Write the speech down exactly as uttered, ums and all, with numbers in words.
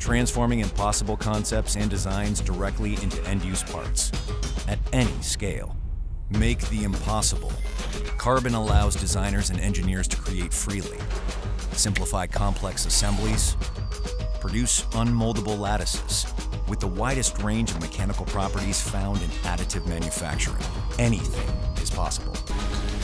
transforming impossible concepts and designs directly into end-use parts at any scale. Make the impossible. Carbon allows designers and engineers to create freely, simplify complex assemblies, produce unmoldable lattices with the widest range of mechanical properties found in additive manufacturing. Anything is possible.